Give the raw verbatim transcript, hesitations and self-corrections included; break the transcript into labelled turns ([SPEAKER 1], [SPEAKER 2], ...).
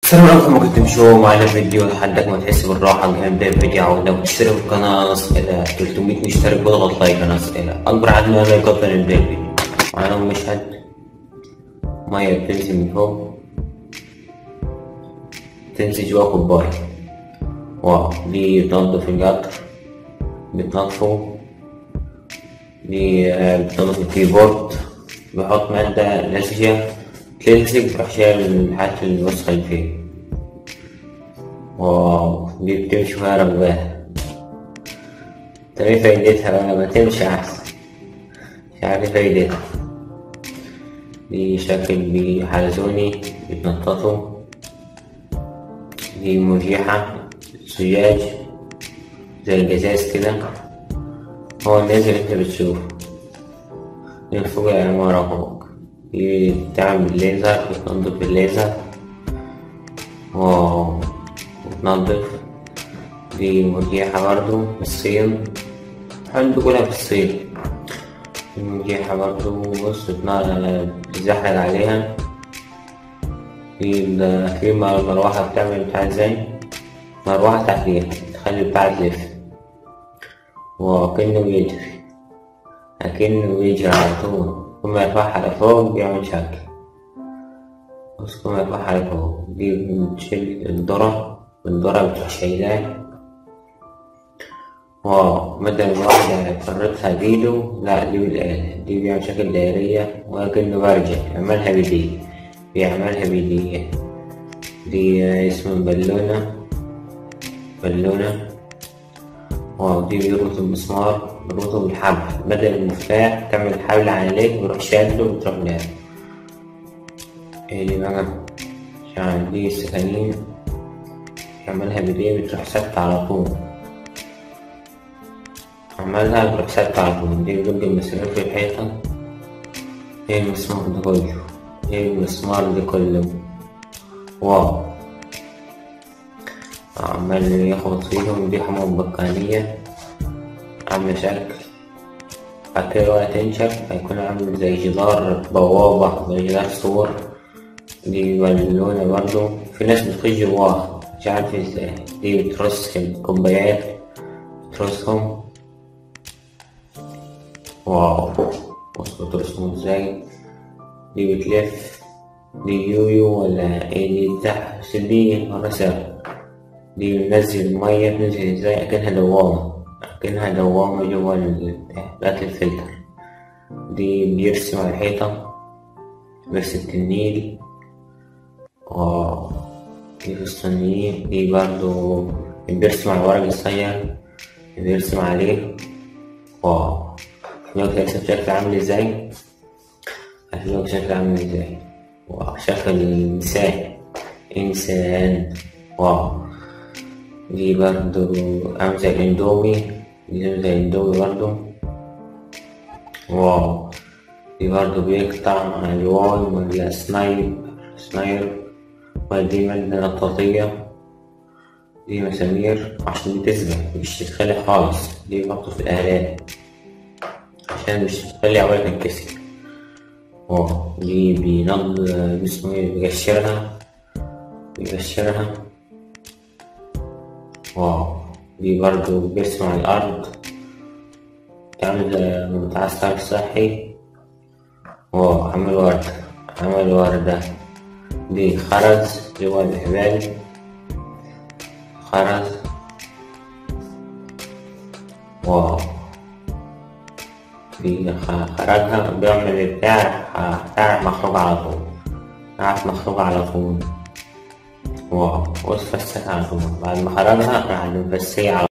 [SPEAKER 1] السلام عليكم. ممكن تمشوا معنا فيديو لحدك ما تحس بالراحة قبل نبدأ الفيديو. لو تشترك في القناة إلى ثلاثمية مشترك واضغط لايك أنا إلى أكبر عدد من اللايكات قبل نبدأ الفيديو. معنا مشهد مية بتنزل من فوق تنزل جوا كوباية. واو، دي بتنضف القطر، بتنضفه. دي بتنضف الكيبورد، بحط مادة لزجة تلزق بروح شايل الحاجات الوسخة اللي فيه. واو، دي بتمشي فيها رغباها. طب ايه فايدتها بقى؟ ما تمشي أحسن، مش عارف ايه فايدتها. دي شكل بحلزوني بتنططه. دي مريحة، زجاج زي الجزاز كده، هو النازل انت بتشوفه من فوق العمارة فوق. دي بتعمل بالليزر، بتنضف بالليزر. واو، بتنضف. دي مريحة برضو بالصين، بحب كلها بالصين. دي مريحة برضو. بص بتزحلق عليها. في في مروحة بتعمل بتاع ازاي، مروحة تحتيها تخلي بتاع تلف وكأنه بيجري، أكنه بيجري على طول. كل ما يرفعها لفوق بيعمل شكل. بص كل ما يرفعها لفوق. دي بتشيل الذرة، والذرة بتروح شايلاه. واو، بدل ما واحدة يفرطها بإيده، لا دي بالآلة. دي بيعمل شكل دايرية وكأنه برجل، يعملها بإيديه، بيعملها بإيديه. دي اسمه بالونة، بالونة. واو، دي بيربط المسمار، بيربطه بالحبل بدل المفتاح. تعمل حبل عليك بيروح شاده وتروح لها. ايه دي بقى؟ عشان دي السكاكين يعملها بإيديه، بتروح ثابتة على طول. عملها بتروح ثابتة على طول. دي بيدق المسامير في الحيطة. ايه المسمار ده كله؟ ايه المسمار ده كله؟ واو، عمال يخبط فيهم. دي حمام بقالية عاملة شكل، بعد كده وقت تنشف هيكون عامل زي جدار بوابة، زي جدار سور. دي بالونة برضو، في ناس بتخش جواها مش عارف ازاي. دي بترص الكوبايات، بترصهم. واو، بص بترصهم ازاي. دي بتلف. دي يويو ولا ايه دي بتاع؟ بس دي مرسى. دي بننزل المية، بننزل ازاي؟ اكنها دوامة، اكنها دوامة جوا بتاعت الفلتر. دي بيرسم على الحيطة، بيرسم النيل. واو، دي في الصينيين. دي برضو بيرسم على الورق الصغير، بيرسم عليه. واو، دلوقتي هيرسم شكل عامل ازاي؟ هتلاقوا شكل عامل ازاي؟ واو، شكل إنسان، إنسان. واو، دي برضو عامل زي الاندومي، دي عامل زي الاندومي برضو. واو، دي برضو بيقطع ألوان ولا سنايب سناير. ودي مادة نطاطية. دي مسامير عشان دي تثبت مش تتخلع خالص. دي بحطه في الآلات عشان مش تخلي عوالك تنكسر. واو، دي بينض اسمه ايه، بيقشرها بيقشرها. واو، دي برضو بيرسم على الأرض، تعمل متعسكر صحي. واو، عمل وردة، عمل وردة. دي خرز جوا الحبال، خرز. واو، دي خرجها بيعمل بتاع بتاع مخروج على طول، بتاع مخروج على طول. واو، واتفسك على طول بعد ما خرجها راح مفسية على